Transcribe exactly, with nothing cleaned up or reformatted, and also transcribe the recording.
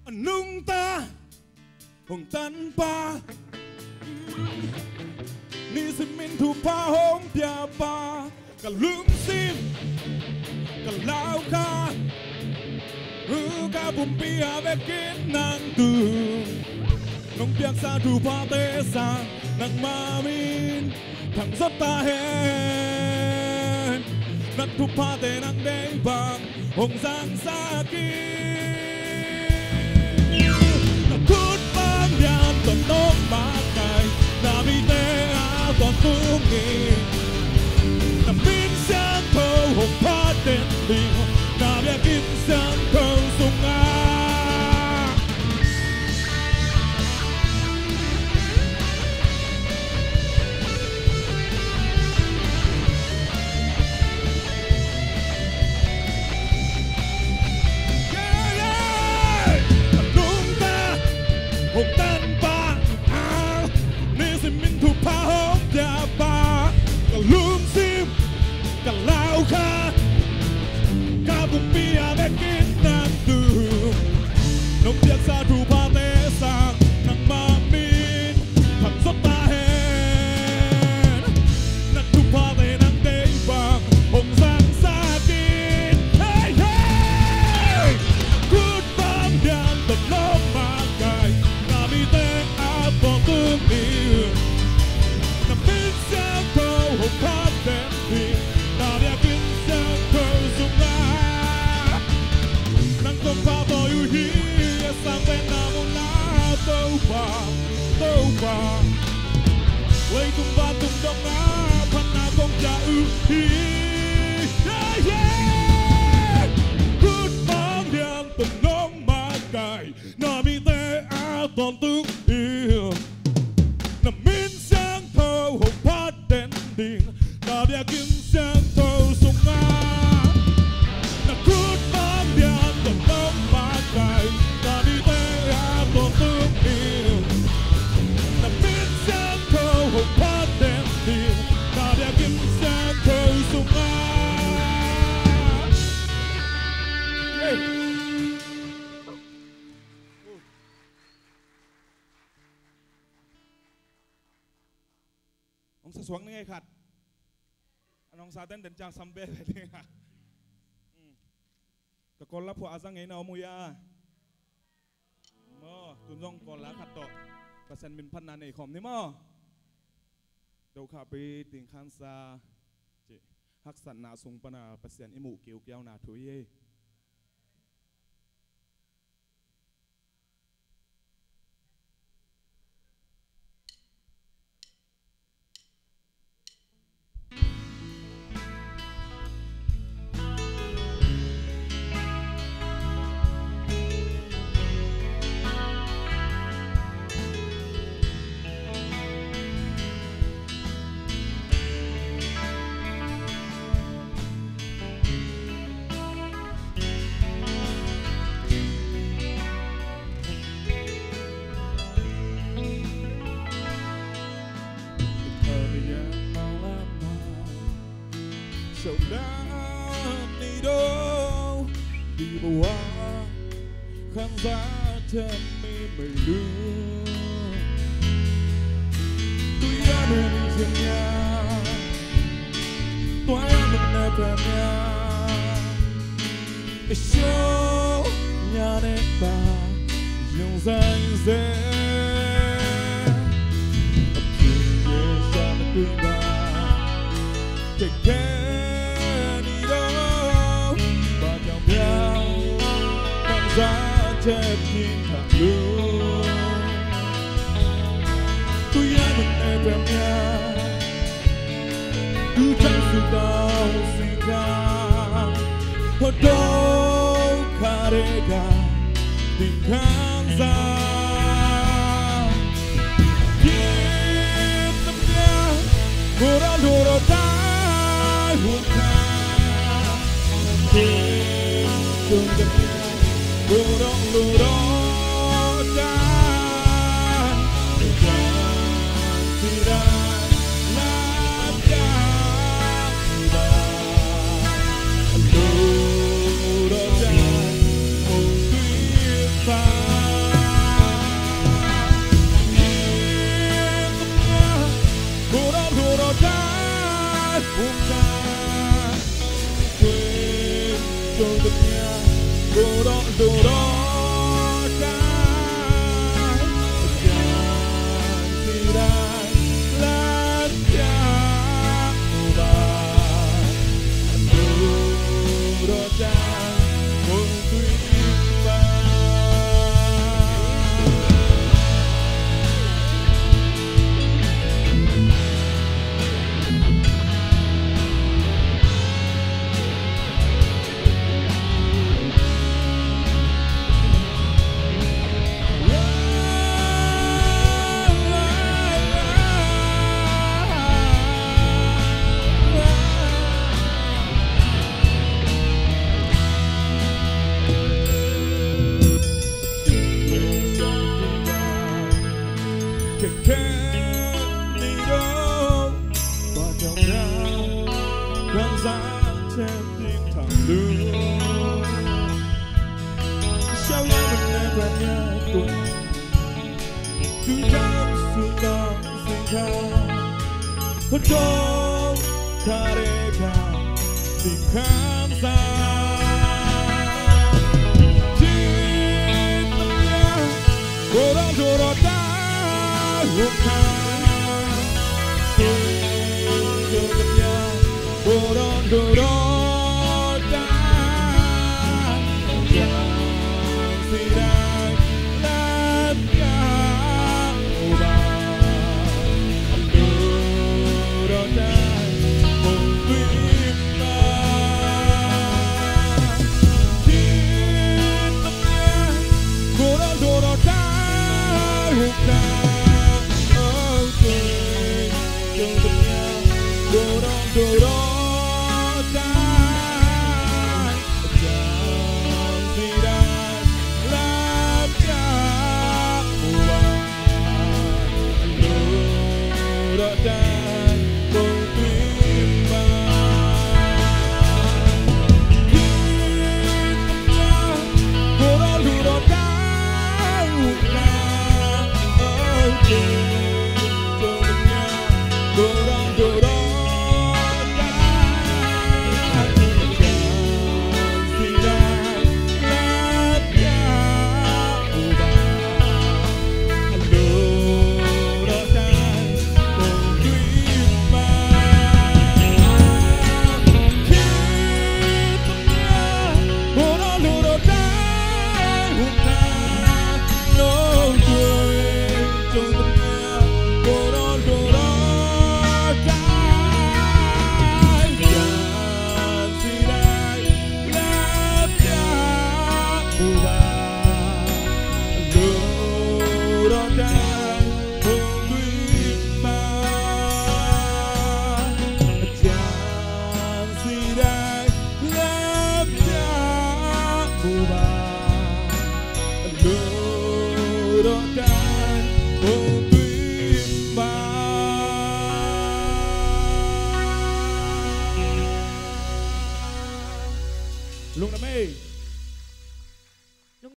nung ta hong tanpa ni simin thu pa hong pia pa ka lum sim ka lao ka ư ka bum pia ve kin nang tu nong piak sa thu pa te sa nang ma min thằng rất ta hen nang thu pa te nang dei bang hong giang sa kia na kut bang yan ton nong ma kai na mi te a ton tu ngi na min sang po hong pa ten li na bia kin sang po sung a hong tanpa ah ni simin thu pa hong pia pa ka lum sim ka lao kha ka bum pia ve kin nang tu nong piak sa thu pa te sang nang ma min thằng rất ta hen nang thu pa te nang dei bang hong giang sa kin hey hey good bang dan the long ma kai te a bon tu mi na bin sa ko ho pa te mi na bia bin sa ko su na nang ko pa bo yu hi sa ve na mo na to pa to pa wei tung ba tung dong na phan na kong ja u hi yeah yeah good bang diam tu nong ma kai na mi te a bon tu na min sang thô hồng phát đến đỉnh na bia kim sang thô sung nga na cút bám bia tầm nông ba cài na đi tê a bon tu na min sang thô hồng phát đến đỉnh na bia kim sang thô sung nga ông sẽ xuống ngay khát anh ông sa tên đến trang xăm bê vậy đi à cái con lắp hoa sang ngay nào mua ya mơ tuần rong con lá khát đỏ và sen mình phân này khom thế mơ đầu khá bị tiếng khán sa chị hắc sản na sung pana và sen imu kêu kêu na thui ye sầu đá đi đâu đi bầu hoa khán giả trên mi mây lương tôi đã bên trên nhà tôi mình nơi bên nhà show nhà nên ta dùng danh dễ che che đi đâu và chào nhau cảm giác trên thiên thang lương tôi đã mình em em nha cứ chẳng sự đau gì cả hồi đâu khá để cả tình khán giả Ora loro dai hunka Kim chung chung Ora loro dai hunka Tira la dai Loro dai Một tuyết phai trong tâm nhà đồ đó đồ đó cả chẳng gì đang lan tràn và đồ đó chẳng một tuyệt vời. Quan sát trên tim thẳng lưng sao lại mình lại quen nhau cùng cứ cảm sự đang sinh ra hôn trốn ta để cả tình khám ra trên tâm nhà cô đã đồ đó ta hôn ta đồ đó đồ đó ta chẳng gì đang lan cả và đồ đó ta một tuyệt vời trên tâm nhà đồ đó đồ đó ta hôn ta ở quê trong tâm nhà đồ đó đồ đó Luôn đam mê.